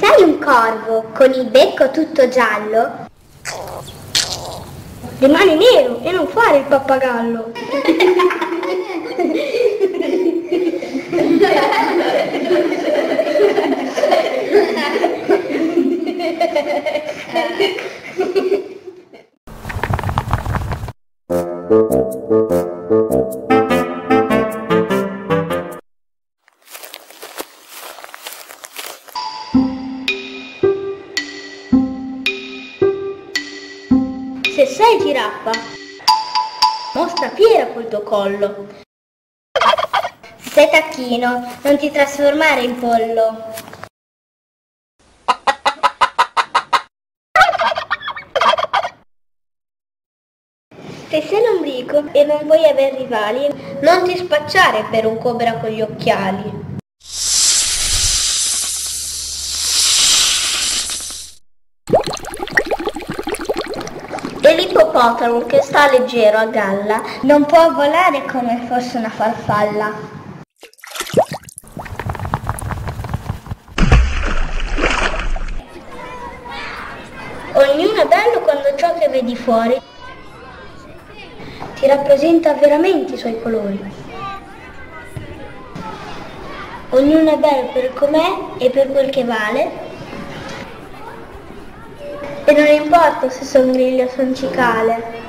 sei un corvo con il becco tutto giallo, rimani nero e non fare il pappagallo. Se sei giraffa, mostra fiera col tuo collo. se sei tacchino non ti trasformare in pollo. Se sei lombrico e non vuoi avere rivali, non ti spacciare per un cobra con gli occhiali. E l'ippopotamo che sta leggero a galla Non può volare come fosse una farfalla. Ognuno è bello quando ciò che vedi fuori ti rappresenta veramente i suoi colori. Ognuno è bello per com'è e per quel che vale. E non importa se son griglio o son cicale.